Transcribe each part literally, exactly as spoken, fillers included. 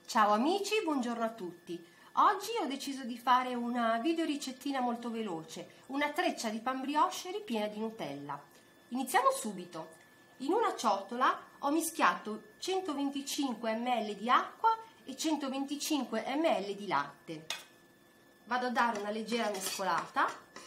Ciao amici, buongiorno a tutti. Oggi ho deciso di fare una video ricettina molto veloce, una treccia di pan brioche ripiena di Nutella. Iniziamo subito. In una ciotola ho mischiato centoventicinque millilitri di acqua e centoventicinque millilitri di latte. Vado a dare una leggera mescolata.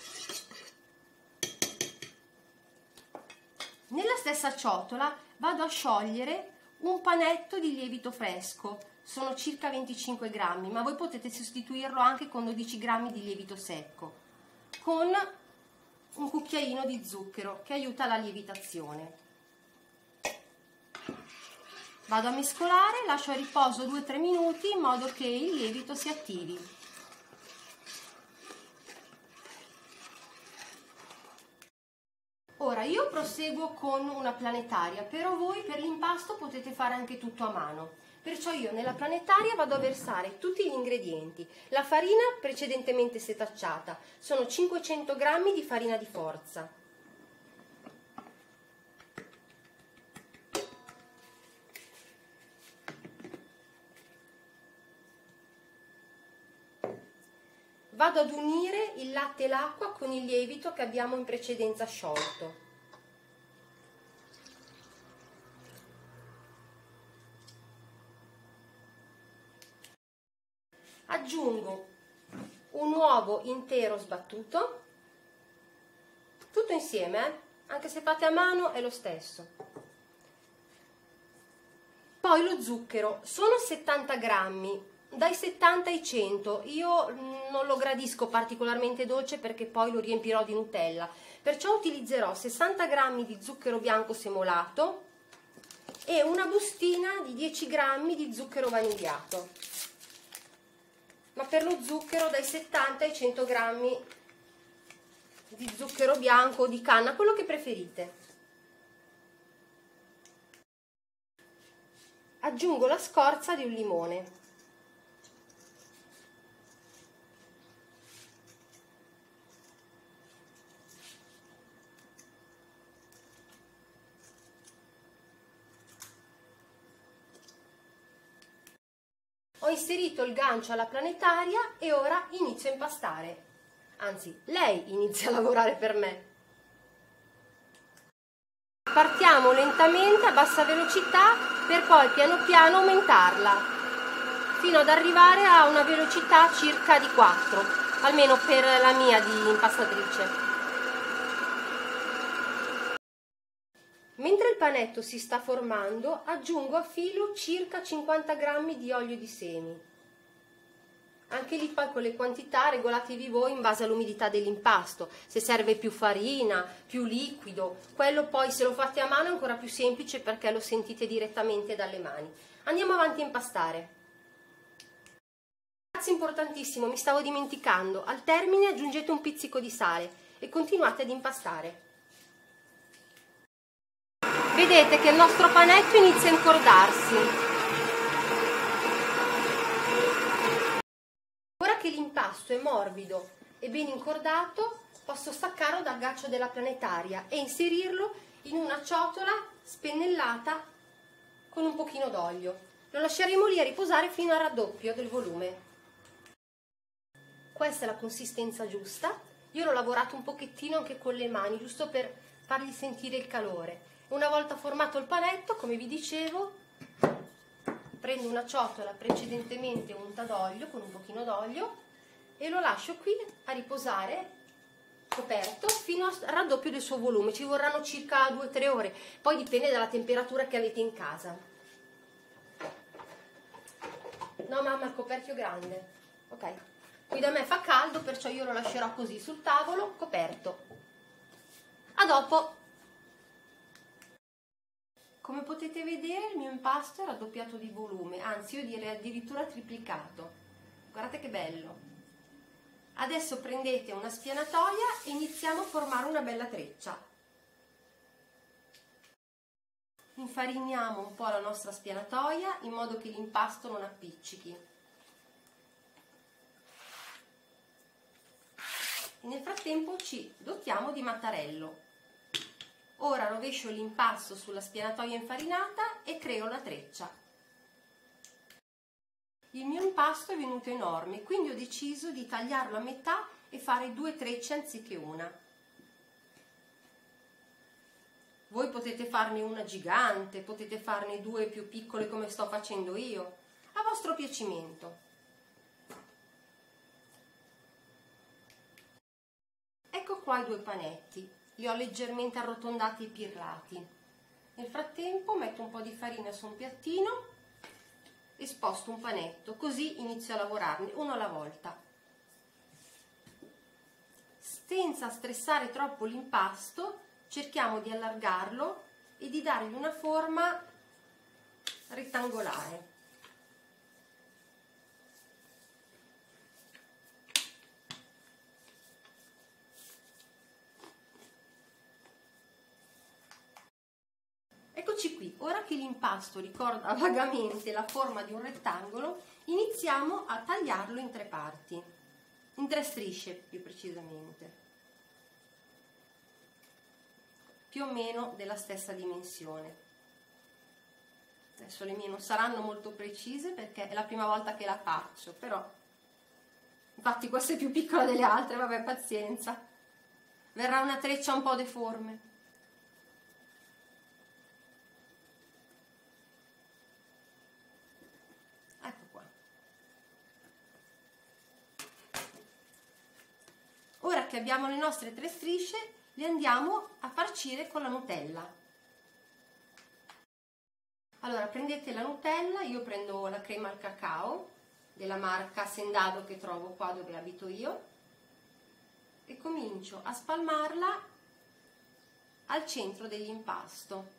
Nella stessa ciotola vado a sciogliere un panetto di lievito fresco. Sono circa venticinque grammi, ma voi potete sostituirlo anche con dodici grammi di lievito secco, con un cucchiaino di zucchero che aiuta la lievitazione. Vado a mescolare, lascio a riposo due tre minuti in modo che il lievito si attivi. Ora io proseguo con una planetaria, però voi per l'impasto potete fare anche tutto a mano. Perciò io nella planetaria vado a versare tutti gli ingredienti. La farina precedentemente setacciata, sono cinquecento grammi di farina di forza. Vado ad unire il latte e l'acqua con il lievito che abbiamo in precedenza sciolto. Aggiungo un uovo intero sbattuto, tutto insieme, eh? Anche se fate a mano è lo stesso. Poi lo zucchero, sono settanta grammi, dai settanta ai cento, io non lo gradisco particolarmente dolce perché poi lo riempirò di Nutella, perciò utilizzerò sessanta grammi di zucchero bianco semolato e una bustina di dieci grammi di zucchero vanigliato. Ma per lo zucchero dai settanta ai cento grammi di zucchero bianco o di canna, quello che preferite. Aggiungo la scorza di un limone. Ho inserito il gancio alla planetaria e ora inizio a impastare. Anzi, lei inizia a lavorare per me. Partiamo lentamente a bassa velocità per poi piano piano aumentarla fino ad arrivare a una velocità circa di quattro, almeno per la mia di impastatrice. Mentre il panetto si sta formando, aggiungo a filo circa cinquanta grammi di olio di semi. Anche lì poi con le quantità regolatevi voi in base all'umidità dell'impasto. Se serve più farina, più liquido, quello poi se lo fate a mano è ancora più semplice perché lo sentite direttamente dalle mani. Andiamo avanti a impastare. Ragazzi, importantissimo, mi stavo dimenticando, al termine aggiungete un pizzico di sale e continuate ad impastare. Vedete che il nostro panetto inizia a incordarsi. Ora che l'impasto è morbido e ben incordato, posso staccarlo dal ghiaccio della planetaria e inserirlo in una ciotola spennellata con un pochino d'olio. Lo lasceremo lì a riposare fino al raddoppio del volume. Questa è la consistenza giusta. Io l'ho lavorato un pochettino anche con le mani, giusto per fargli sentire il calore. Una volta formato il panetto, come vi dicevo, prendo una ciotola precedentemente unta d'olio, con un pochino d'olio, e lo lascio qui a riposare coperto fino al raddoppio del suo volume. Ci vorranno circa due tre ore, poi dipende dalla temperatura che avete in casa. No mamma, il coperchio è grande. Ok, qui da me fa caldo, perciò io lo lascerò così sul tavolo, coperto. A dopo! Come potete vedere il mio impasto è raddoppiato di volume, anzi io direi addirittura triplicato. Guardate che bello! Adesso prendete una spianatoia e iniziamo a formare una bella treccia. Infariniamo un po' la nostra spianatoia in modo che l'impasto non appiccichi. E nel frattempo ci dotiamo di mattarello. Ora rovescio l'impasto sulla spianatoia infarinata e creo la treccia. il mio impasto è venuto enorme, quindi ho deciso di tagliarlo a metà e fare due trecce anziché una. Voi potete farne una gigante, potete farne due più piccole come sto facendo io, a vostro piacimento. Ecco qua i due panetti, li ho leggermente arrotondati e pirlati. Nel frattempo metto un po' di farina su un piattino e sposto un panetto, così inizio a lavorarne uno alla volta. Senza stressare troppo l'impasto, cerchiamo di allargarlo e di dargli una forma rettangolare. Eccoci qui, ora che l'impasto ricorda vagamente la forma di un rettangolo, iniziamo a tagliarlo in tre parti, in tre strisce più precisamente, più o meno della stessa dimensione. Adesso le mie non saranno molto precise perché è la prima volta che la faccio, però infatti questa è più piccola delle altre, vabbè, pazienza, verrà una treccia un po' deforme. Ecco qua. Ora che abbiamo le nostre tre strisce, le andiamo a farcire con la Nutella. Allora, prendete la Nutella, io prendo la crema al cacao della marca Sendado che trovo qua dove abito io e comincio a spalmarla al centro dell'impasto.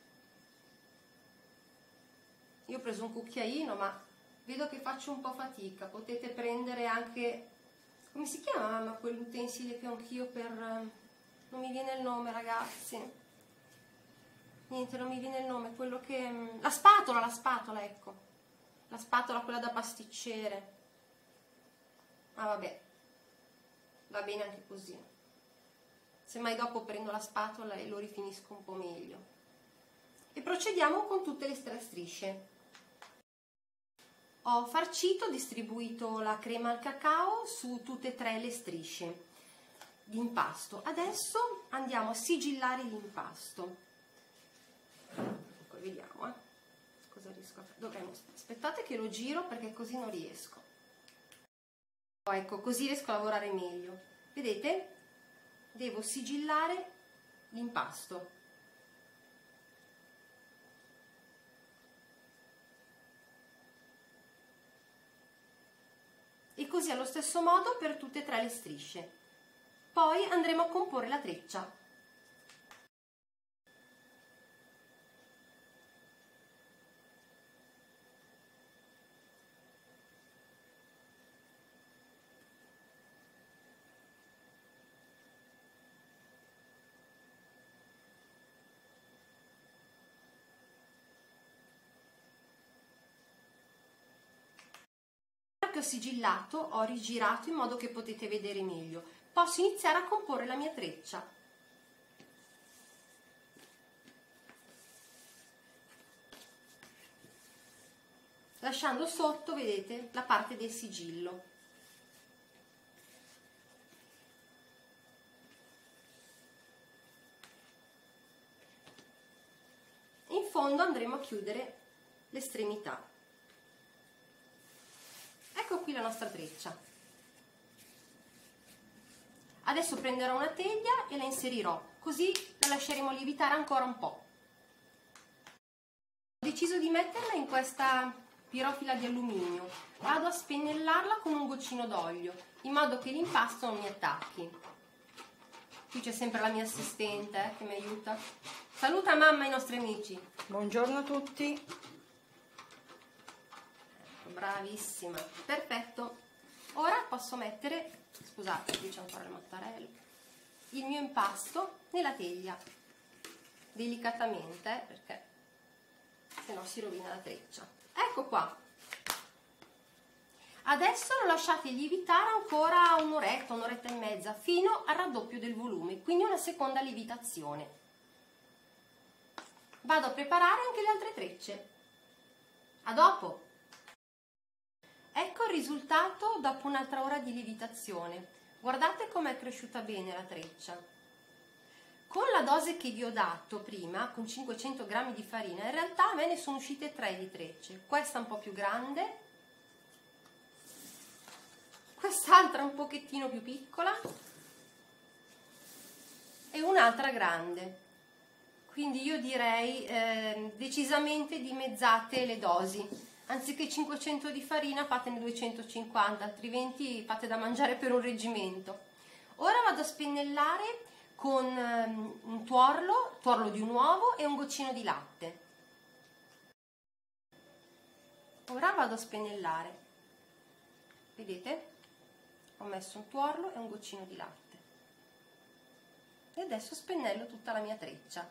Io ho preso un cucchiaino, ma vedo che faccio un po' fatica. Potete prendere anche, come si chiama mamma quell'utensile che ho anch'io per... non mi viene il nome, ragazzi. Niente, non mi viene il nome, quello che... La spatola, la spatola, ecco. La spatola, quella da pasticcere. Ah, vabbè. Va bene anche così. Semmai dopo prendo la spatola e lo rifinisco un po' meglio. E procediamo con tutte le tre strisce. Ho farcito, distribuito la crema al cacao su tutte e tre le strisce di impasto. Adesso andiamo a sigillare l'impasto. Poi vediamo eh. cosa riesco a fare. Dovremmo... aspettate che lo giro perché così non riesco. Oh, ecco, così riesco a lavorare meglio. Vedete? Devo sigillare l'impasto. E così allo stesso modo per tutte e tre le strisce. Poi andremo a comporre la treccia. Che ho sigillato, ho rigirato in modo che potete vedere meglio. Posso iniziare a comporre la mia treccia. Lasciando sotto, vedete, la parte del sigillo. In fondo andremo a chiudere l'estremità. Ecco qui la nostra treccia. Adesso prenderò una teglia e la inserirò, così la lasceremo lievitare ancora un po'. Ho deciso di metterla in questa pirofila di alluminio. Vado a spennellarla con un goccino d'olio, in modo che l'impasto non mi attacchi. Qui c'è sempre la mia assistente eh, che mi aiuta. Saluta mamma e i nostri amici. Buongiorno a tutti. Bravissima, perfetto. Ora posso mettere, scusate, qui c'è ancora il mattarello, il mio impasto nella teglia, delicatamente, eh, perché se no si rovina la treccia. Ecco qua. Adesso lo lasciate lievitare ancora un'oretta, un'oretta e mezza, fino al raddoppio del volume, quindi una seconda lievitazione. Vado a preparare anche le altre trecce. A dopo! risultato dopo un'altra ora di lievitazione. Guardate com'è cresciuta bene la treccia. Con la dose che vi ho dato prima, con cinquecento grammi di farina, in realtà a me ne sono uscite tre di trecce. Questa un po' più grande, quest'altra un pochettino più piccola e un'altra grande. Quindi io direi eh, decisamente dimezzate le dosi. Anziché cinquecento di farina fatene duecentocinquanta, altrimenti fate da mangiare per un reggimento. Ora vado a spennellare con um, un tuorlo, tuorlo di un uovo e un goccino di latte. Ora vado a spennellare. Vedete? Ho messo un tuorlo e un goccino di latte. E adesso spennello tutta la mia treccia.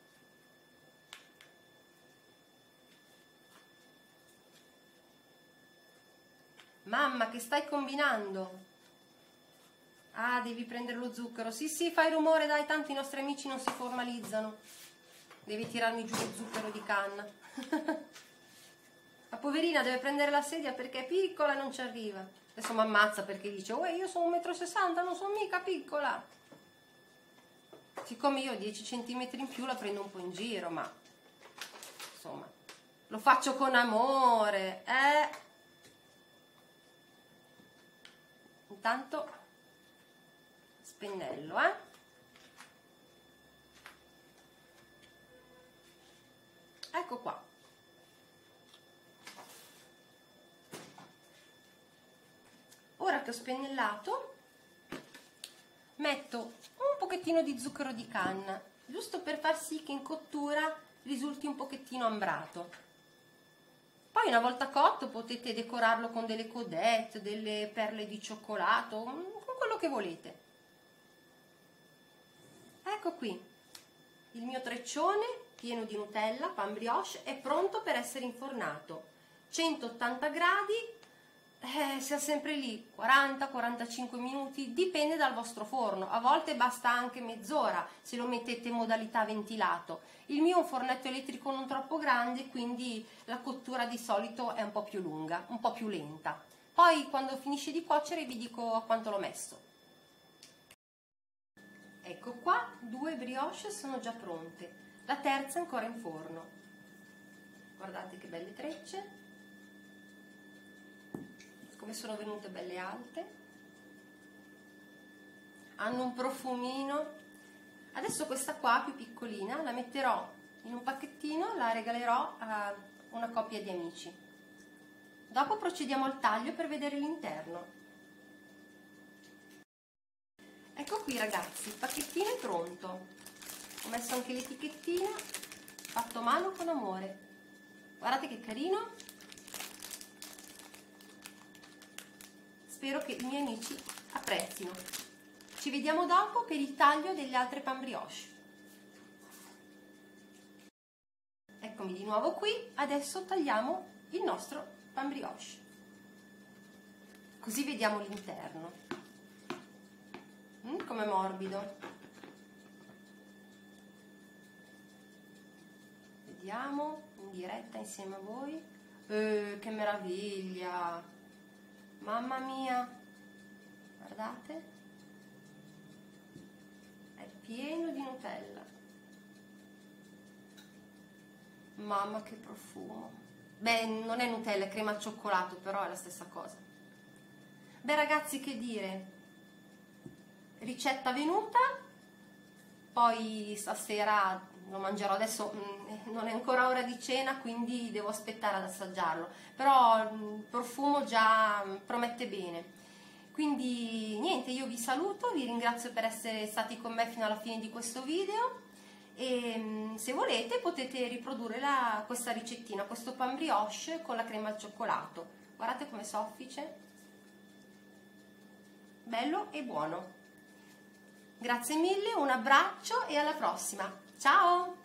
Mamma, che stai combinando? Ah, devi prendere lo zucchero. Sì, sì, fai rumore, dai, tanto i nostri amici non si formalizzano. Devi tirarmi giù lo zucchero di canna. La poverina deve prendere la sedia perché è piccola e non ci arriva. Adesso mi ammazza perché dice, uè, io sono un metro e sessanta, non sono mica piccola. Siccome io ho dieci centimetri in più la prendo un po' in giro, ma insomma, lo faccio con amore, eh. Intanto spennello, eh. Ecco qua. Ora che ho spennellato, metto un pochettino di zucchero di canna, giusto per far sì che in cottura risulti un pochettino ambrato. Poi una volta cotto potete decorarlo con delle codette, delle perle di cioccolato, con quello che volete. Ecco qui, il mio treccione pieno di Nutella, pan brioche, è pronto per essere infornato. centottanta gradi, eh, sia sempre lì, quaranta quarantacinque minuti, dipende dal vostro forno. A volte basta anche mezz'ora se lo mettete in modalità ventilato. Il mio è un fornetto elettrico non troppo grande, quindi la cottura di solito è un po' più lunga, un po' più lenta. Poi quando finisce di cuocere vi dico a quanto l'ho messo. Ecco qua, due brioche sono già pronte, la terza è ancora in forno. Guardate che belle trecce, come sono venute belle alte, hanno un profumino. Adesso questa qua più piccolina la metterò in un pacchettino, la regalerò a una coppia di amici. Dopo procediamo al taglio per vedere l'interno. Ecco qui ragazzi, il pacchettino è pronto. Ho messo anche l'etichettina, fatto a mano con amore. Guardate che carino. Spero che i miei amici apprezzino. Ci vediamo dopo per il taglio delle altre pan brioche. Eccomi di nuovo qui, adesso tagliamo il nostro pan brioche. Così vediamo l'interno. Mm, com'è morbido. Vediamo in diretta insieme a voi. Eh, che meraviglia! Mamma mia! Guardate! Pieno di Nutella. Mamma che profumo. Beh, non è Nutella, è crema al cioccolato, però è la stessa cosa. Beh ragazzi, che dire, ricetta venuta, poi stasera lo mangerò. Adesso mh, non è ancora ora di cena, quindi devo aspettare ad assaggiarlo, però il profumo già promette bene. Quindi niente, io vi saluto, vi ringrazio per essere stati con me fino alla fine di questo video e se volete potete riprodurre la, questa ricettina, questo pan brioche con la crema al cioccolato. Guardate come soffice, bello e buono. Grazie mille, un abbraccio e alla prossima, ciao!